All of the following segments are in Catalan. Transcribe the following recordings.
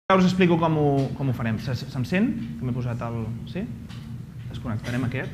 Ara us explico com ho farem. Se'm sent? Que m'he posat el... Sí? Desconnectarem aquest.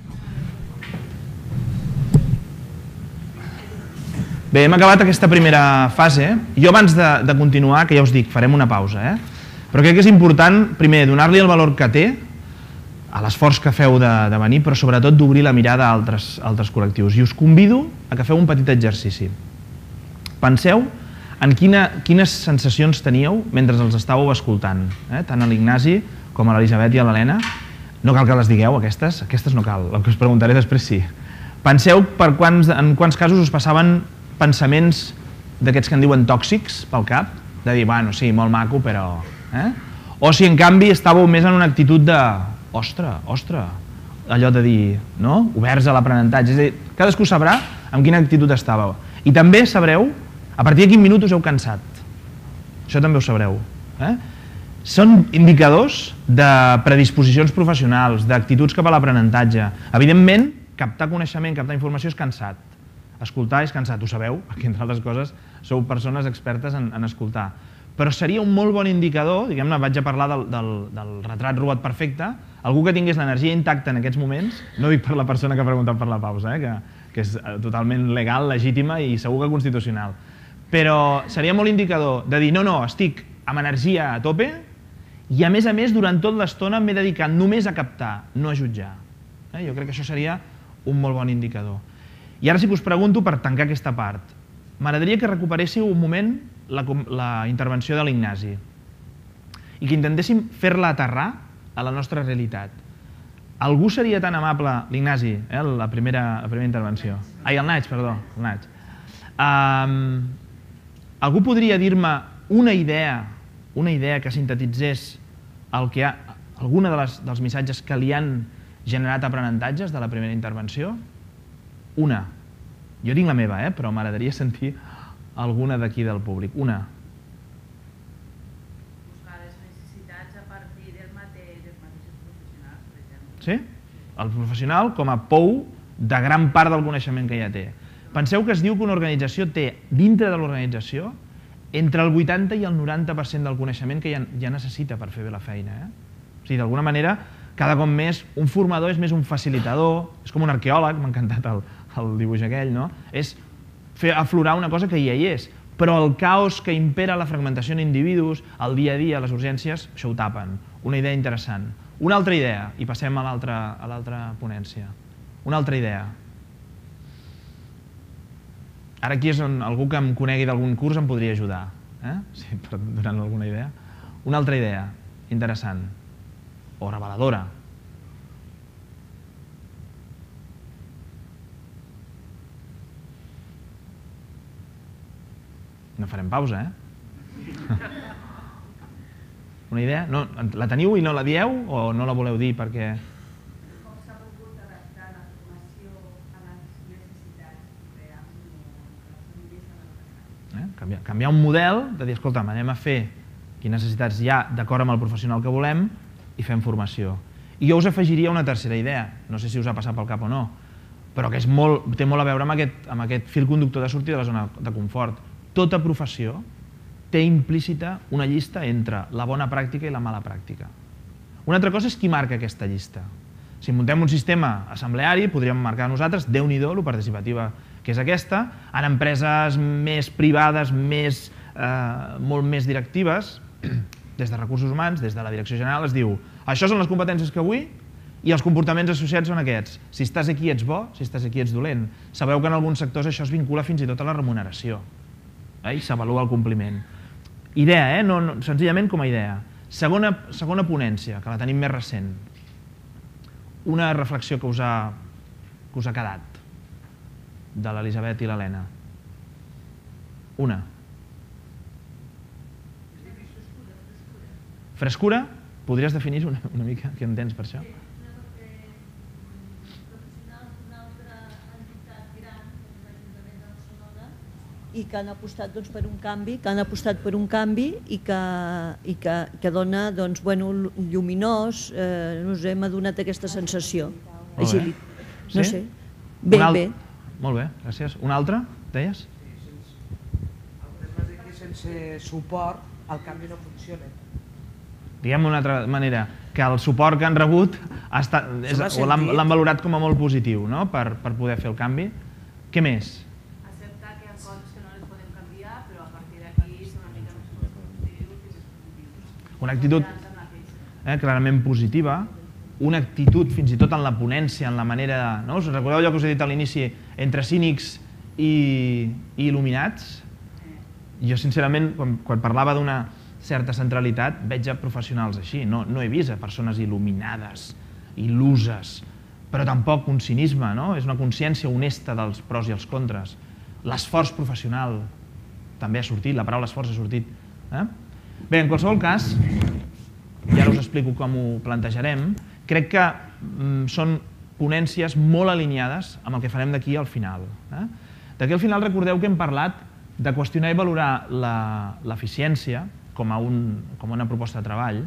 Bé, hem acabat aquesta primera fase. Jo abans de continuar, que ja us dic, farem una pausa, però crec que és important, primer, donar-li el valor que té a l'esforç que feu de venir, però sobretot d'obrir la mirada a altres col·lectius. I us convido a que feu un petit exercici. Penseu en quines sensacions teníeu mentre els estàveu escoltant, tant a l'Ignasi com a l'Elisabet i a l'Helena. No cal que les digueu, aquestes no cal, el que us preguntaré després sí. Penseu en quants casos us passaven pensaments d'aquests que en diuen tòxics pel cap, de dir, bueno, sí, molt maco, però... O si en canvi estàveu més en una actitud de, ostres, allò de dir, no? Oberts a l'aprenentatge. És a dir, cadascú sabrà en quina actitud estàveu. I també sabreu a partir de quin minut us heu cansat. Això també ho sabreu. Són indicadors de predisposicions professionals, d'actituds cap a l'aprenentatge. Evidentment, captar coneixement, captar informació és cansat. Escoltar és cansat, ho sabeu, perquè entre altres coses sou persones expertes en escoltar. Però seria un molt bon indicador, diguem-ne, vaig a parlar del retrat robot perfecte, algú que tingués l'energia intacta en aquests moments, no dic per la persona que ha preguntat per la pausa, que és totalment legal, legítima i segur que constitucional. Però seria molt indicador de dir, no, estic amb energia a tope i a més, durant tota l'estona m'he dedicat només a captar, no a jutjar. Jo crec que això seria un molt bon indicador. I ara sí que us pregunto, per tancar aquesta part, m'agradaria que recuperéssiu un moment la intervenció de l'Ignasi i que intentéssim fer-la aterrar a la nostra realitat. Algú seria tan amable, l'Ignasi, la primera intervenció. Ai, el Naig, perdó, el Naig. Algú podria dir-me una idea que sintetitzés alguna dels missatges que li han generat aprenentatges de la primera intervenció? Una. Jo tinc la meva, però m'agradaria sentir alguna d'aquí del públic. Una. Buscar les necessitats a partir dels mateixos professionals, per exemple. Sí? El professional com a pou de gran part del coneixement que ja té. Penseu que es diu que una organització té, dintre de l'organització, entre el 80 i el 90% del coneixement que ja necessita per fer bé la feina. O sigui, d'alguna manera, cada cop més, un formador és més un facilitador, és com un arqueòleg, m'ha encantat el dibuix aquell, no? És fer aflorar una cosa que ja hi és, però el caos que impera la fragmentació en individus, el dia a dia, les urgències, això ho tapen. Una idea interessant. Una altra idea, i passem a l'altra ponència. Una altra idea. Ara aquí és on algú que em conegui d'algun curs em podria ajudar. Sí, per donar alguna idea. Una altra idea, interessant, o reveladora. No farem pausa, Una idea? La teniu i no la dieu o no la voleu dir perquè... Com s'ha volgut adaptar la formació a les necessitats reals de les famílies de l'adolescent? Canviar un model de dir, escolta'm, anem a fer quines necessitats hi ha d'acord amb el professional que volem i fem formació. I jo us afegiria una tercera idea, no sé si us ha passat pel cap o no, però que té molt a veure amb aquest fil conductor de sortir de la zona de confort. Tota professió té implícita una llista entre la bona pràctica i la mala pràctica. Una altra cosa és qui marca aquesta llista. Si muntem un sistema assembleari, podríem marcar nosaltres, Déu-n'hi-do, lo participativa que és aquesta, en empreses més privades, molt més directives, des de recursos humans, des de la direcció general, es diu això són les competències que vull i els comportaments associats són aquests. Si estàs aquí ets bo, si estàs aquí ets dolent. Sabeu que en alguns sectors això es vincula fins i tot a la remuneració. I s'avalua el compliment. Idea, senzillament com a idea. Segona ponència, que la tenim més recent. Una reflexió que us ha quedat de l'Elisabet i l'Helena. Una. Frescura? Podries definir una mica què entens per això? I que han apostat per un canvi, i que dona lluminós, no sé, m'ha donat aquesta sensació. No sé, bé. Molt bé, gràcies. Una altra, deies? Algunes vegades que sense suport el canvi no funciona. diguem d'una altra manera, que el suport que han rebut l'han valorat com a molt positiu, no? Per poder fer el canvi. Què més? Acceptar que hi ha coses que no les podem canviar, però a partir d'aquí són una mica més constructius i més positius. Una actitud clarament positiva, una actitud fins i tot en la ponència, en la manera de... Us recordeu allò que us he dit a l'inici, entre cínics i il·luminats? Jo, sincerament, quan parlava d'una certa centralitat, veig a professionals així. No he vist a persones il·luminades, il·luses, però tampoc un cinisme, no? És una consciència honesta dels pros i els contres. L'esforç professional també ha sortit, la paraula esforç ha sortit. Bé, en qualsevol cas, i ara us explico com ho plantejarem, crec que són ponències molt alineades amb el que farem d'aquí al final. D'aquí al final recordeu que hem parlat de qüestionar i valorar l'eficiència com una proposta de treball.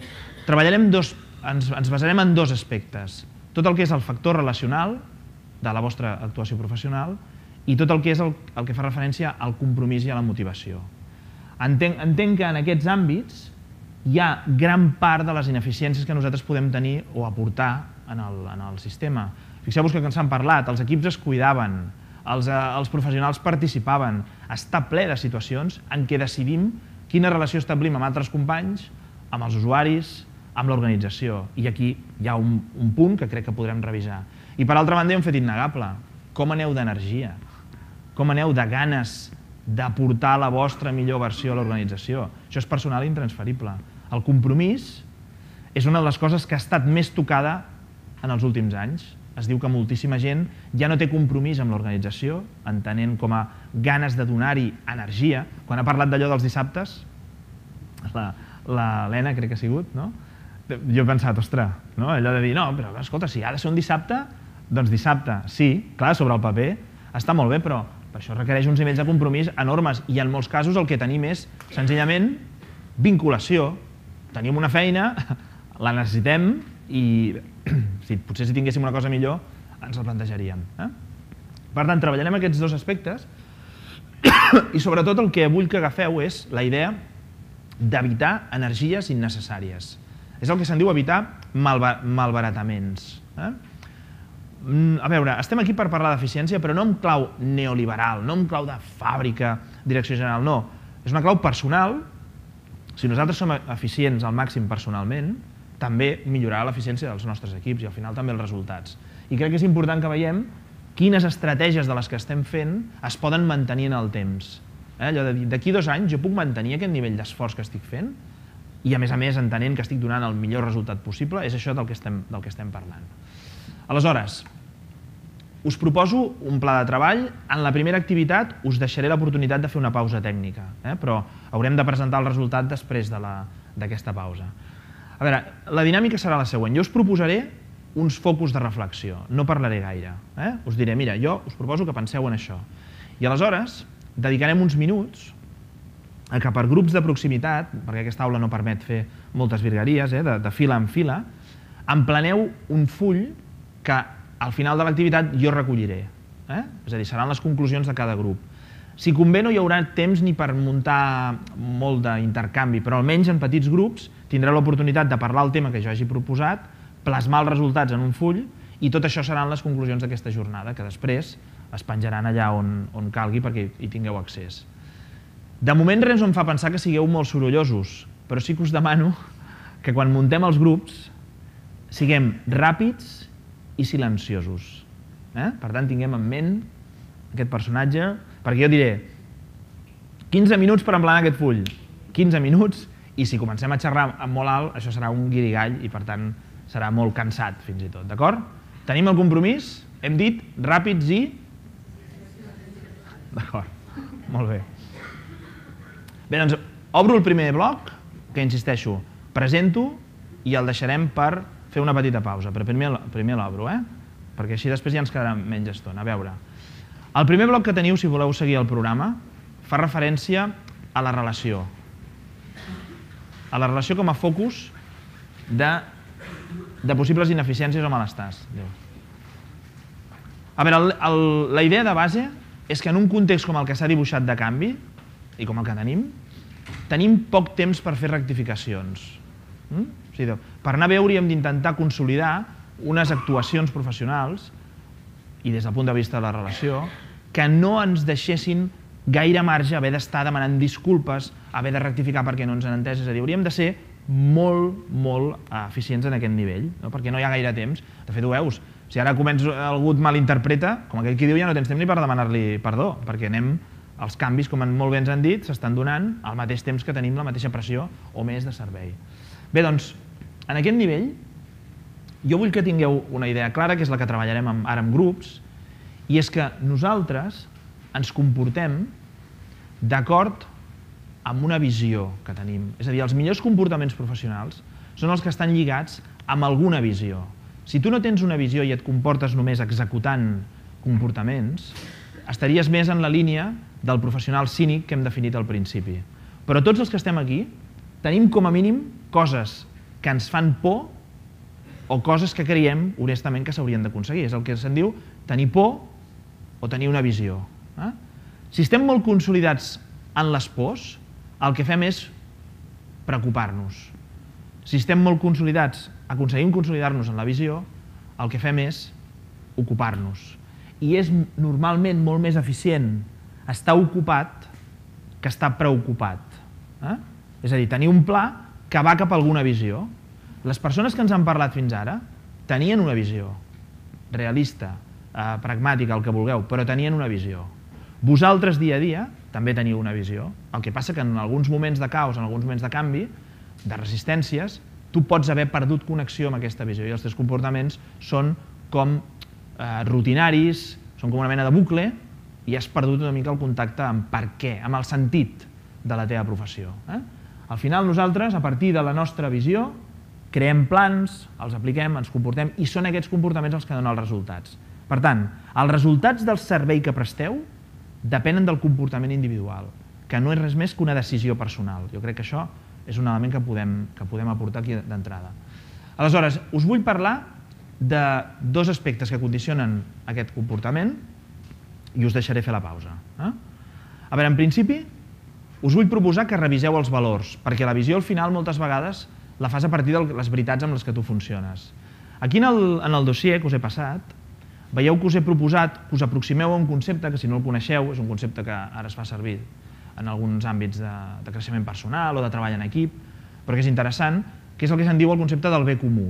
Ens basarem en dos aspectes. Tot el que és el factor relacional de la vostra actuació professional i tot el que és el que fa referència al compromís i a la motivació. Entenc que en aquests àmbits hi ha gran part de les ineficiències que nosaltres podem tenir o aportar en el sistema. Fixeu-vos que s'han parlat, els equips es cuidaven, els professionals participaven. Està ple de situacions en què decidim quina relació establim amb altres companys, amb els usuaris, amb l'organització. I aquí hi ha un punt que crec que podrem revisar. I per altra banda, hi ha un fet innegable. Com aneu d'energia? Com aneu de ganes d'aportar la vostra millor versió a l'organització? Això és personal i intransferible. El compromís és una de les coses que ha estat més tocada en els últims anys. Es diu que moltíssima gent ja no té compromís amb l'organització, entenent com a ganes de donar-hi energia. Quan ha parlat d'allò dels dissabtes, l'Helena crec que ha sigut, no? Jo he pensat, ostres, allò de dir, no, però escolta, si ha de ser un dissabte, doncs dissabte, sí, clar, sobre el paper, està molt bé, però per això requereix uns nivells de compromís enormes i en molts casos el que tenim és, senzillament, vinculació. Tenim una feina, la necessitem i potser si tinguéssim una cosa millor ens la plantejaríem. Per tant, treballarem aquests dos aspectes i sobretot el que vull que agafeu és la idea d'evitar energies innecessàries. És el que se'n diu evitar malbarataments. A veure, estem aquí per parlar d'eficiència, però no en clau neoliberal, no en clau de fàbrica, direcció general, no. És una clau personal. Si nosaltres som eficients al màxim personalment, també millorarà l'eficiència dels nostres equips i al final també els resultats. I crec que és important que veiem quines estratègies de les que estem fent es poden mantenir en el temps. Allò de dir, d'aquí 2 anys jo puc mantenir aquest nivell d'esforç que estic fent i a més entenent que estic donant el millor resultat possible, és això del que estem parlant. Aleshores, us proposo un pla de treball. En la primera activitat us deixaré l'oportunitat de fer una pausa tècnica, però haurem de presentar el resultat després d'aquesta pausa. A veure, la dinàmica serà la següent. Jo us proposaré uns focus de reflexió, no parlaré gaire. Us diré, mira, jo us proposo que penseu en això. I aleshores dedicarem uns minuts a que per grups de proximitat, perquè aquesta aula no permet fer moltes virgueries, de fila en fila, empleneu un full que al final de l'activitat jo recolliré. És a dir, seran les conclusions de cada grup. Si convé no hi haurà temps ni per muntar molt d'intercanvi, però almenys en petits grups tindreu l'oportunitat de parlar el tema que jo hagi proposat, plasmar els resultats en un full i tot això seran les conclusions d'aquesta jornada, que després es penjaran allà on calgui perquè hi tingueu accés. De moment res em fa pensar que sigueu molt sorollosos, però sí que us demano que quan muntem els grups siguem ràpids i silenciosos. Per tant, tinguem en ment aquest personatge, perquè jo diré 15 minuts per emplenar aquest full, 15 minuts, i si comencem a xerrar molt alt, això serà un guirigall i per tant serà molt cansat fins i tot, d'acord? Tenim el compromís? Hem dit ràpids i... D'acord, molt bé. Bé, doncs obro el primer bloc, que insisteixo, presento i el deixarem per fer una petita pausa, però primer l'obro, perquè així després ja ens quedarà menys estona. A veure, el primer bloc que teniu, si voleu seguir el programa, fa referència a la relació. A la relació com a focus de possibles ineficiències o malestars. A veure, la idea de base és que en un context com el que s'ha dibuixat de canvi, i com el que tenim poc temps per fer rectificacions. Per anar bé hauríem d'intentar consolidar unes actuacions professionals i des del punt de vista de la relació que no ens deixessin gaire marge a haver d'estar demanant disculpes, a haver de rectificar perquè no ens han entès. És a dir, hauríem de ser molt eficients en aquest nivell, perquè no hi ha gaire temps. De fet, ho veus, si ara algú et malinterpreta, com aquell qui diu, ja no tens temps ni per demanar-li perdó, perquè els canvis, com molt bé ens han dit, s'estan donant al mateix temps que tenim la mateixa pressió o més de servei. Bé, doncs, en aquest nivell, jo vull que tingueu una idea clara, que és la que treballarem ara amb grups, i és que nosaltres ens comportem d'acord amb una visió que tenim. És a dir, els millors comportaments professionals són els que estan lligats amb alguna visió. Si tu no tens una visió i et comportes només executant comportaments, estaries més en la línia del professional cínic que hem definit al principi. Però tots els que estem aquí tenim com a mínim coses que ens fan por o coses que creiem honestament que s'haurien d'aconseguir. És el que se'n diu tenir por o tenir una visió. Si estem molt consolidats en les pors, el que fem és preocupar-nos. Si estem molt consolidats, aconseguim consolidar-nos en la visió, el que fem és ocupar-nos. I és normalment molt més eficient estar ocupat que estar preocupat. És a dir, tenir un pla que va cap a alguna visió. Les persones que ens han parlat fins ara tenien una visió realista, pragmàtica, el que vulgueu, però tenien una visió. Vosaltres dia a dia també teniu una visió. El que passa que en alguns moments de caos, en alguns moments de canvi, de resistències, tu pots haver perdut connexió amb aquesta visió i els teus comportaments són com rutinaris, són com una mena de bucle i has perdut una mica el contacte amb per què, amb el sentit de la teva professió. Al final nosaltres, a partir de la nostra visió, creem plans, els apliquem, ens comportem i són aquests comportaments els que donen els resultats. Per tant, els resultats del servei que presteu depenen del comportament individual, que no és res més que una decisió personal. Jo crec que això és un element que podem aportar aquí d'entrada. Aleshores, us vull parlar de dos aspectes que condicionen aquest comportament i us deixaré fer la pausa. A veure, en principi, us vull proposar que reviseu els valors, perquè la visió al final moltes vegades la fas a partir de les veritats amb les que tu funciones. Aquí en el dossier que us he passat, veieu que us he proposat que us aproximeu a un concepte que si no el coneixeu, és un concepte que ara es fa servir en alguns àmbits de creixement personal o de treball en equip, però que és interessant, que és el que se'n diu el concepte del bé comú.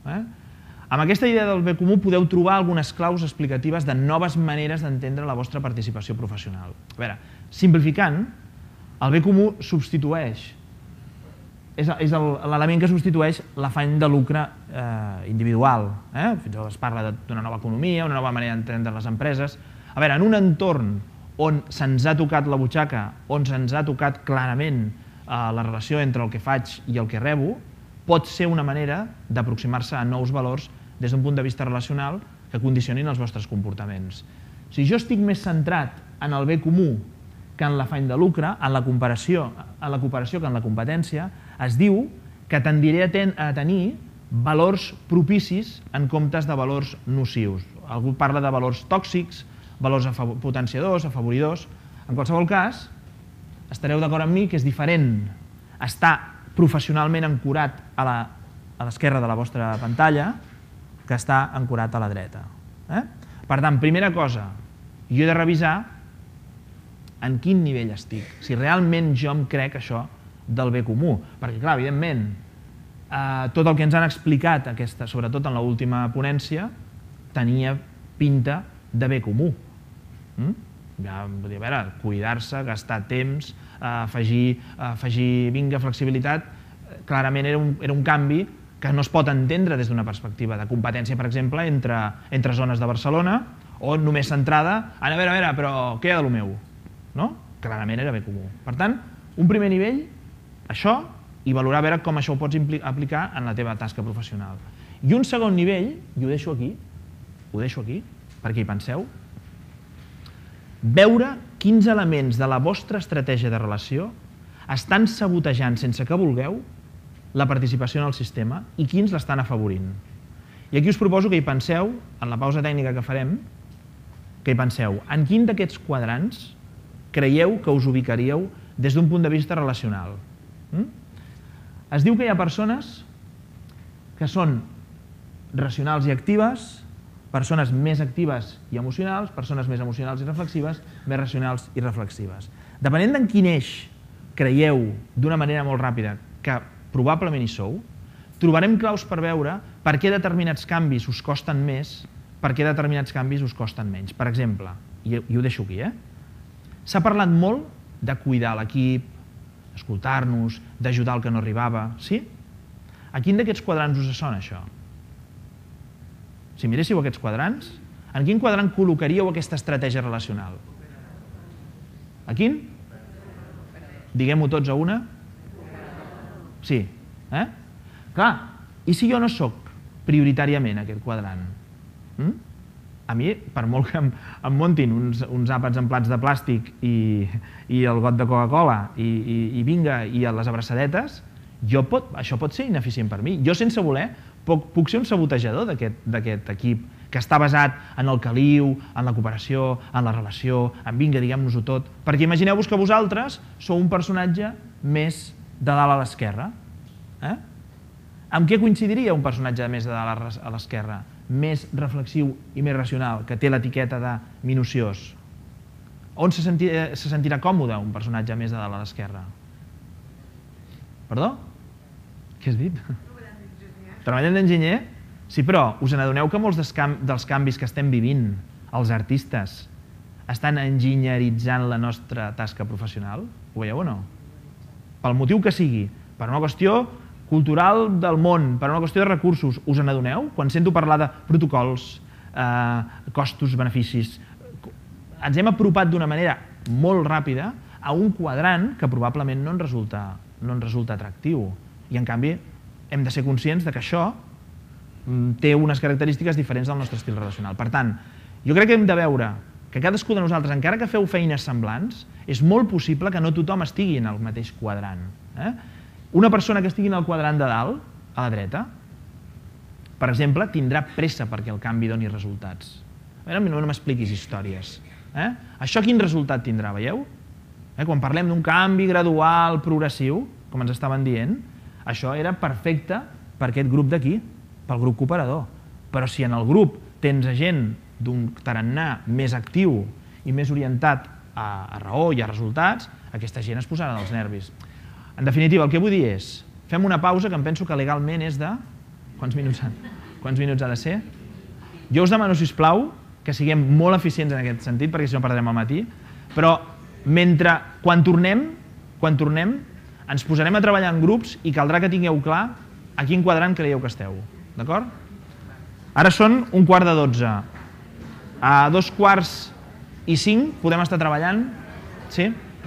Amb aquesta idea del bé comú podeu trobar algunes claus explicatives de noves maneres d'entendre la vostra participació professional. A veure, simplificant, el bé comú substitueix, és l'element que substitueix l'afany de lucre individual. Fins i tot es parla d'una nova economia, una nova manera d'entendre les empreses. A veure, en un entorn on se'ns ha tocat la butxaca, on se'ns ha tocat clarament la relació entre el que faig i el que rebo, pot ser una manera d'aproximar-se a nous valors des d'un punt de vista relacional que condicionin els vostres comportaments. Si jo estic més centrat en el bé comú que en l'afany de lucre, en la cooperació que en la competència, es diu que tendiré a tenir valors propicis en comptes de valors nocius. Algú parla de valors tòxics, valors potenciadors, afavoridors. En qualsevol cas, estareu d'acord amb mi que és diferent estar professionalment ancorat a l'esquerra de la vostra pantalla que estar ancorat a la dreta. Per tant, primera cosa, jo he de revisar en quin nivell estic, si realment jo em crec això del bé comú. Perquè, clar, evidentment, tot el que ens han explicat, sobretot en l'última ponència, tenia pinta de bé comú. Ja, vull dir, a veure, cuidar-se, gastar temps, afegir vinga, flexibilitat, clarament era un canvi que no es pot entendre des d'una perspectiva de competència, per exemple, entre zones de Barcelona, o només centrada en, a veure, però què hi ha de lo meu? Clarament era bé comú. Per tant, un primer nivell, això, i valorar a veure com això ho pots aplicar en la teva tasca professional. I un segon nivell, i ho deixo aquí, perquè hi penseu, veure quins elements de la vostra estratègia de relació estan sabotejant sense que vulgueu la participació en el sistema i quins l'estan afavorint. I aquí us proposo que hi penseu, en la pausa tècnica que farem, que hi penseu en quin d'aquests quadrants creieu que us ubicaríeu des d'un punt de vista relacional. Es diu que hi ha persones que són racionals i actives, persones més actives i emocionals, persones més emocionals i reflexives, més racionals i reflexives. Depenent d'en quin eix creieu d'una manera molt ràpida que probablement hi sou, trobarem claus per veure per què determinats canvis us costen més, per què determinats canvis us costen menys. Per exemple, i ho deixo aquí, s'ha parlat molt de cuidar l'equip, escoltar-nos, d'ajudar el que no arribava, sí? A quin d'aquests quadrants us sona això? Si miréssiu aquests quadrants, en quin quadrant col·locaríeu aquesta estratègia relacional? A quin? Diguem-ho tots a una? Sí. Clar, i si jo no sóc prioritàriament aquest quadrant? A mi, per molt que em muntin uns àpats en plats de plàstic i el got de Coca-Cola i vinga, i les abraçadetes, això pot ser ineficient per mi. Jo, sense voler, puc ser un sabotejador d'aquest equip que està basat en el caliu, en la cooperació, en la relació, en vinga, diguem-nos-ho tot. Perquè imagineu-vos que vosaltres sou un personatge més de dalt a l'esquerra. Amb què coincidiria un personatge més de dalt a l'esquerra? Més reflexiu i més racional, que té l'etiqueta de minuciós. On se sentirà còmode un personatge més de dalt a l'esquerra? Perdó? Què has dit? Treballant d'enginyer? Sí, però us n'adoneu que molts dels canvis que estem vivint, els artistes, estan enginyeritzant la nostra tasca professional? Ho veieu o no? Pel motiu que sigui, per una qüestió cultural del món, per una qüestió de recursos, us n'adoneu? Quan sento parlar de protocols, costos, beneficis, ens hem apropat d'una manera molt ràpida a un quadrant que probablement no ens resulta atractiu. I en canvi hem de ser conscients que això té unes característiques diferents del nostre estil relacional. Per tant, jo crec que hem de veure que cadascú de nosaltres, encara que feu feines semblants, és molt possible que no tothom estigui en el mateix quadrant. Una persona que estigui en el quadrant de dalt, a la dreta, per exemple, tindrà pressa perquè el canvi doni resultats. A veure, no m'expliquis històries. Això quin resultat tindrà, veieu? Quan parlem d'un canvi gradual, progressiu, com ens estaven dient, això era perfecte per aquest grup d'aquí, pel grup cooperador. Però si en el grup tens gent d'un tarannà més actiu i més orientat a raó i a resultats, aquesta gent es posarà dels nervis. En definitiva, el que vull dir és, fem una pausa que em penso que legalment és de... Quants minuts ha de ser? Jo us demano, sisplau, que siguem molt eficients en aquest sentit, perquè si no perdrem el matí, però quan tornem, ens posarem a treballar en grups i caldrà que tingueu clar a quin quadrant creieu que esteu. D'acord? Ara són 11:45. A 2:45 podem estar treballant? Sí?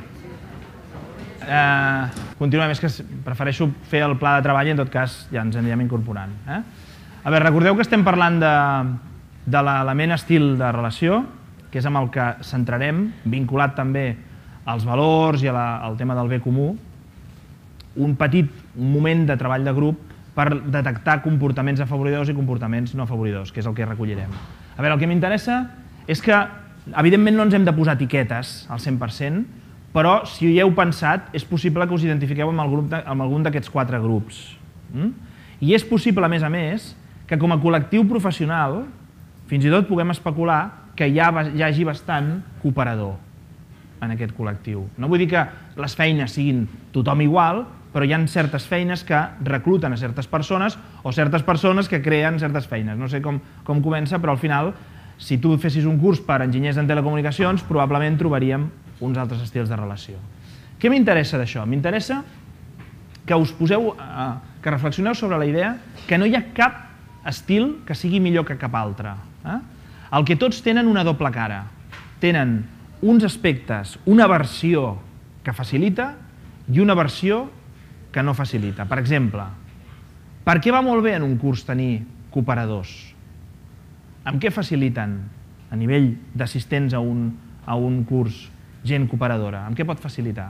Continuem, és que prefereixo fer el pla de treball i en tot cas ja ens anirem incorporant. A veure, recordeu que estem parlant de l'element estil de relació, que és amb el que centrarem, vinculat també als valors i al tema del bé comú, un petit moment de treball de grup per detectar comportaments afavoridors i comportaments no afavoridors, que és el que recollirem. A veure, el que m'interessa és que, evidentment, no ens hem de posar etiquetes al 100%, però si hi heu pensat, és possible que us identifiqueu amb algun d'aquests 4 grups. I és possible, a més, que com a col·lectiu professional, fins i tot puguem especular que hi hagi bastant cooperador en aquest col·lectiu. No vull dir que les feines siguin tothom igual, però hi ha certes feines que recluten a certes persones o certes persones que creen certes feines. No sé com comença, però al final, si tu fessis un curs per enginyers en telecomunicacions, probablement trobaríem uns altres estils de relació. Què m'interessa d'això? M'interessa que us poseu, que reflexioneu sobre la idea que no hi ha cap estil que sigui millor que cap altre. El que tots tenen una doble cara. Tenen uns aspectes, una versió que facilita i una versió que no facilita. Per exemple, per què va molt bé en un curs tenir cooperadors? Amb què faciliten a nivell d'assistents a un curs gent cooperadora? Amb què pot facilitar?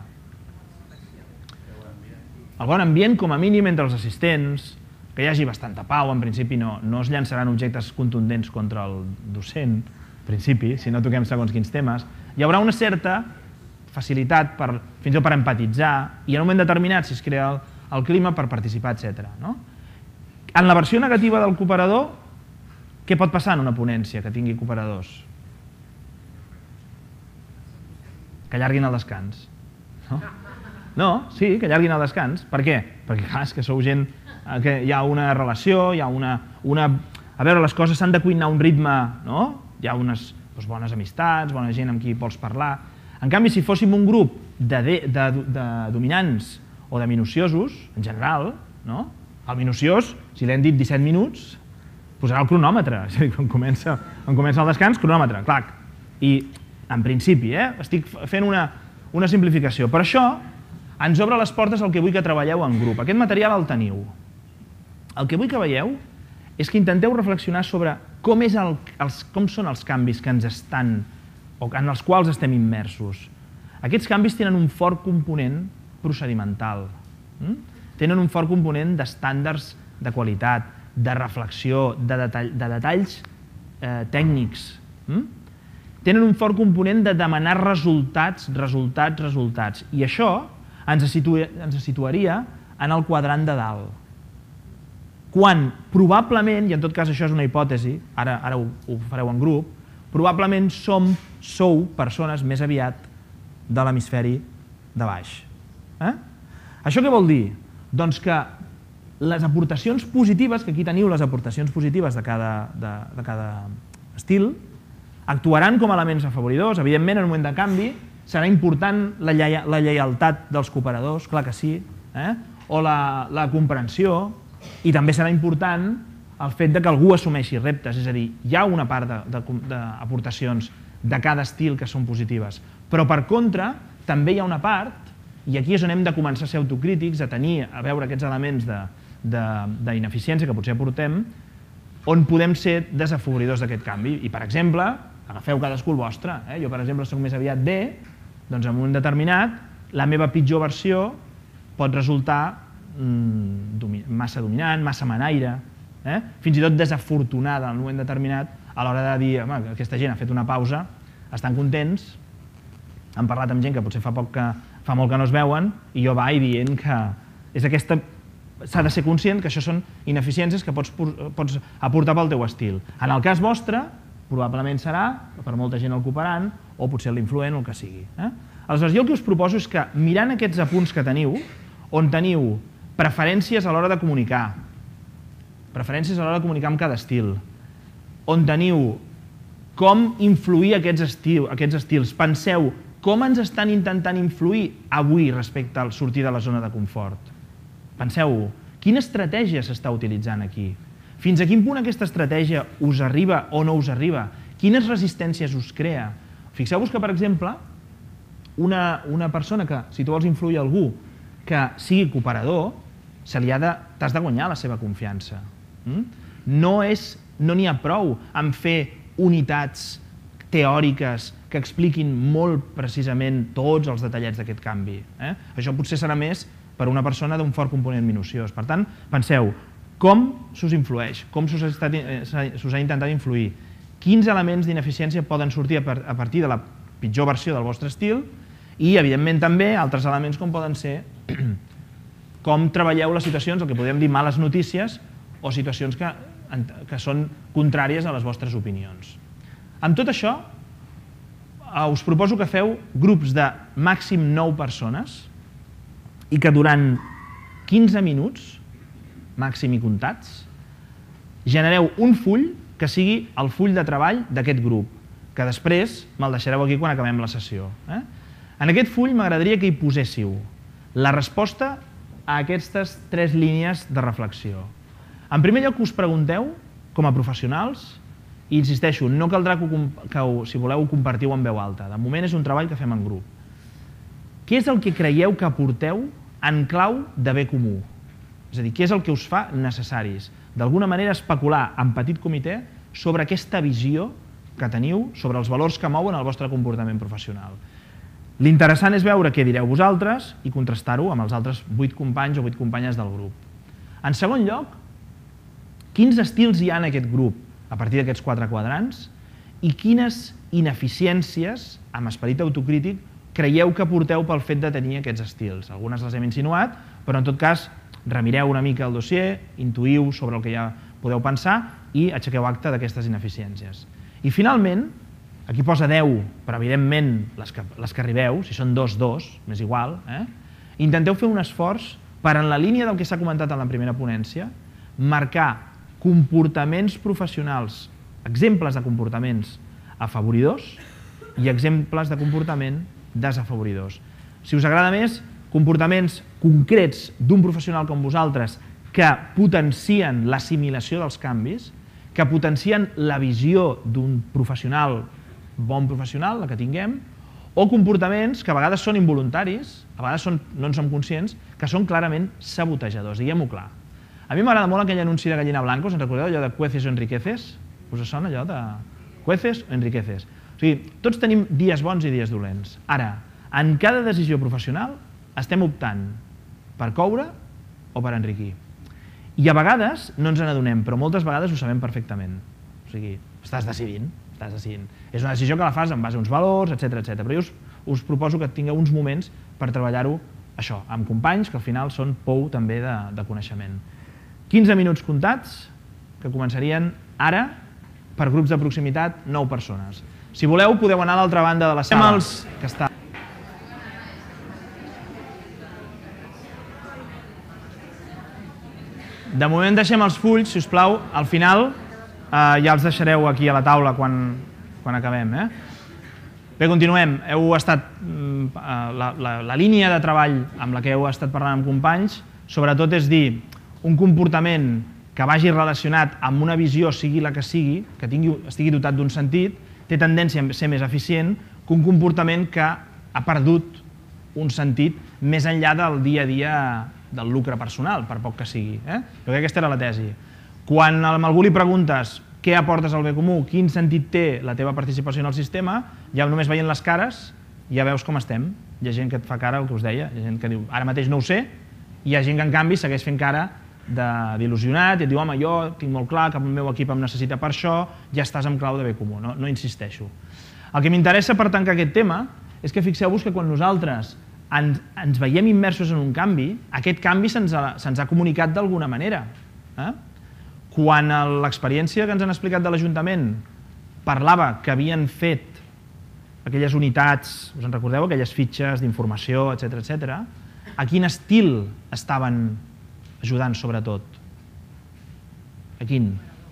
El bon ambient, com a mínim, entre els assistents, que hi hagi bastanta pau, en principi no es llançaran objectes contundents contra el docent, en principi, si no toquem segons quins temes. Hi haurà una certa facilitat fins i tot per empatitzar i en un moment determinat, si es crea el clima per participar, etc. En la versió negativa del cooperador, què pot passar en una ponència que tingui cooperadors? Que allarguin el descans. No, sí, que allarguin el descans. Per què? Perquè, clar, és que sou gent que hi ha una relació, hi ha una... A veure, les coses s'han de cuinar a un ritme, no? Hi ha unes bones amistats, bona gent amb qui vols parlar. En canvi, si fóssim un grup de dominants o de minuciosos, en general, no? El minuciós, si l'hem dit 17 minuts, posarà el cronòmetre. És a dir, quan comença el descans, cronòmetre, clac. I, en principi, estic fent una simplificació. Per això, ens obre les portes al que vull que treballeu en grup. Aquest material el teniu. El que vull que veieu és que intenteu reflexionar sobre com són els canvis que ens estan, o en els quals estem immersos. Aquests canvis tenen un fort component procedimental. Tenen un fort component d'estàndards de qualitat, de reflexió, de detalls tècnics. Tenen un fort component de demanar resultats. I això ens situaria en el quadrant de dalt. Quan probablement, i en tot cas això és una hipòtesi, ara ho fareu en grup, probablement sou persones més aviat de l'hemisferi de baix. Això què vol dir? Doncs que les aportacions positives, que aquí teniu les aportacions positives de cada estil, actuaran com a elements afavoridors. Evidentment, en un moment de canvi, serà important la lleialtat dels cooperadors, clar que sí, o la comprensió, i també serà important el fet que algú assumeixi reptes, és a dir, hi ha una part d'aportacions de cada estil que són positives, però per contra també hi ha una part, i aquí és on hem de començar a ser autocrítics, a veure aquests elements d'ineficiència que potser aportem, on podem ser desafavoridors d'aquest canvi. I, per exemple, agafeu cadascú el vostre. Jo, per exemple, soc més aviat B, doncs en un moment determinat, la meva pitjor versió pot resultar massa dominant, massa manaire, fins i tot desafortunada en un moment determinat a l'hora de dir, home, aquesta gent ha fet una pausa, estan contents, han parlat amb gent que potser fa molt que no es veuen, i jo vaig dient que s'ha de ser conscient que això són ineficiències que pots aportar pel teu estil. En el cas vostre, probablement serà, per molta gent el cooperant, o potser l'influent o el que sigui. Aleshores, jo el que us proposo és que, mirant aquests apunts que teniu, on teniu preferències a l'hora de comunicar, amb cada estil, on teniu com influir aquests estils, penseu com ens estan intentant influir avui respecte al sortir de la zona de confort. Penseu-ho, quina estratègia s'està utilitzant aquí? Fins a quin punt aquesta estratègia us arriba o no us arriba? Quines resistències us crea? Fixeu-vos que, per exemple, una persona que, si tu vols influir algú que sigui cooperador, t'has de guanyar la seva confiança. No n'hi ha prou en fer unitats teòriques que expliquin molt precisament tots els detallets d'aquest canvi. Això potser serà més per una persona d'un fort component minuciós. Per tant, penseu, com s'us influeix, com s'us ha intentat influir, quins elements d'ineficiència poden sortir a partir de la pitjor versió del vostre estil i, evidentment, també altres elements com poden ser com treballeu les situacions, el que podem dir males notícies, o situacions que són contràries a les vostres opinions. Amb tot això, us proposo que feu grups de màxim 9 persones i que durant 15 minuts, màxim i comptats, genereu un full que sigui el full de treball d'aquest grup, que després me'l deixareu aquí quan acabem la sessió. En aquest full m'agradaria que hi poséssiu la resposta a aquestes 3 línies de reflexió. En primer lloc, us pregunteu, com a professionals, i insisteixo, no caldrà que si voleu ho compartiu en veu alta. De moment és un treball que fem en grup. Què és el que creieu que aporteu en clau de bé comú? És a dir, què és el que us fa necessaris? D'alguna manera especular en petit comitè sobre aquesta visió que teniu sobre els valors que mouen el vostre comportament professional. L'interessant és veure què direu vosaltres i contrastar-ho amb els altres 8 companys o 8 companyes del grup. En segon lloc, quins estils hi ha en aquest grup a partir d'aquests 4 quadrants i quines ineficiències, amb esperit autocrític, creieu que porteu pel fet de tenir aquests estils. Algunes les hem insinuat, però en tot cas remireu una mica el dossier, intuïu sobre el que ja podeu pensar i aixequeu acte d'aquestes ineficiències. I finalment, aquí posa 10, però evidentment les que arribeu, si són 2, m'és igual, intenteu fer un esforç per, en la línia del que s'ha comentat en la primera ponència, marcar comportaments professionals, exemples de comportaments afavoridors i exemples de comportament desafavoridors. Si us agrada més, comportaments concrets d'un professional com vosaltres que potencien l'assimilació dels canvis, que potencien la visió d'un professional, bon professional, la que tinguem, o comportaments que a vegades són involuntaris, a vegades no en som conscients, que són clarament sabotejadors, diguem-ho clar. A mi m'agrada molt aquell anunci de Gallina Blanca, us en recordeu allò de Cueces o Enriqueces? Us sona allò de Cueces o Enriqueces? O sigui, tots tenim dies bons i dies dolents. Ara, en cada decisió professional estem optant per coure o per enriquir. I a vegades no ens n'adonem, però moltes vegades ho sabem perfectament. O sigui, estàs decidint. És una decisió que la fas en base a uns valors, etc. Però jo us proposo que tingueu uns moments per treballar-ho, això, amb companys, que al final són pou també de coneixement. 15 minuts comptats, que començarien ara, per grups de proximitat, 9 persones. Si voleu, podeu anar a l'altra banda de la sala. Que està... De moment deixem els fulls, si us plau, al final ja els deixareu aquí a la taula quan acabem. Bé, continuem. Heu estat... La línia de treball amb la que heu estat parlant amb companys, sobretot és dir, un comportament que vagi relacionat amb una visió, sigui la que sigui, que estigui dotat d'un sentit, té tendència a ser més eficient que un comportament que ha perdut un sentit més enllà del dia a dia del lucre personal, per poc que sigui. Jo crec que aquesta era la tesi. Quan a algú li preguntes què aportes al bé comú, quin sentit té la teva participació en el sistema, ja només veient les cares ja veus com estem. Hi ha gent que et fa cara, el que us deia, hi ha gent que diu ara mateix no ho sé, i hi ha gent que en canvi segueix fent cara d'il·lusionat i et diu home, jo tinc molt clar que el meu equip em necessita per això, ja estàs en clau de bé comú, no insisteixo. El que m'interessa per tancar aquest tema és que fixeu-vos que quan nosaltres ens veiem immersos en un canvi, aquest canvi se'ns ha comunicat d'alguna manera. Quan l'experiència que ens han explicat de l'Ajuntament parlava que havien fet aquelles unitats, us en recordeu, aquelles fitxes d'informació, etc., a quin estil estaven ajudant sobretot? A quin?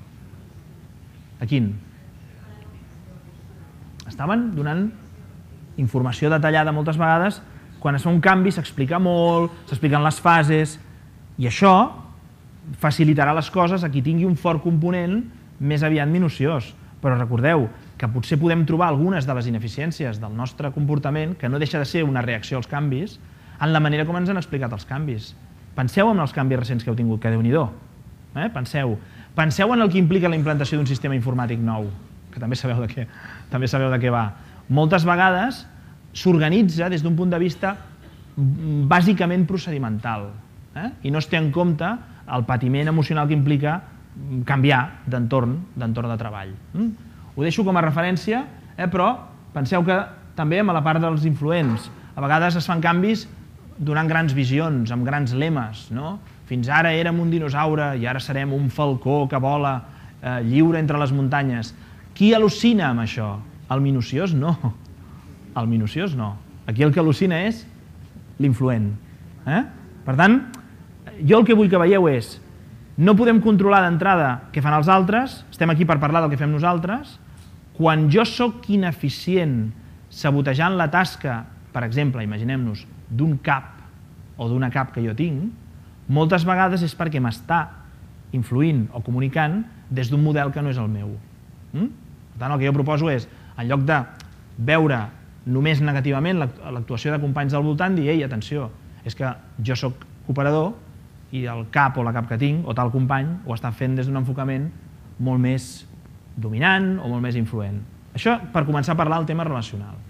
Estaven donant informació detallada moltes vegades. Quan es fa un canvi s'explica molt, s'expliquen les fases, i això facilitarà les coses a qui tingui un fort component més aviat minuciós. Però recordeu que potser podem trobar algunes de les ineficiències del nostre comportament, que no deixa de ser una reacció als canvis, en la manera com ens han explicat els canvis. Penseu en els canvis recents que heu tingut, que Déu-n'hi-do. Penseu en el que implica la implantació d'un sistema informàtic nou, que també sabeu de què va. Moltes vegades s'organitza des d'un punt de vista bàsicament procedimental i no es té en compte el patiment emocional que implica canviar d'entorn de treball. Ho deixo com a referència, però penseu que també a la part dels influents a vegades es fan canvis donant grans visions, amb grans lemes. Fins ara érem un dinosaure i ara serem un falcó que vola lliure entre les muntanyes. Qui al·lucina amb això? El minuciós no. El minuciós no. Aquí el que al·lucina és l'influent. Per tant, jo el que vull que veieu és no podem controlar d'entrada què fan els altres, estem aquí per parlar del que fem nosaltres. Quan jo sóc ineficient sabotejant la tasca, per exemple, imaginem-nos, d'un cap o d'una cap que jo tinc, moltes vegades és perquè m'està influint o comunicant des d'un model que no és el meu. Per tant, el que jo proposo és, en lloc de veure només negativament l'actuació de companys del voltant, dir, ei, atenció, és que jo sóc cooperador i el cap o la cap que tinc, o tal company, ho està fent des d'un enfocament molt més dominant o molt més influent. Això per començar a parlar del tema relacional.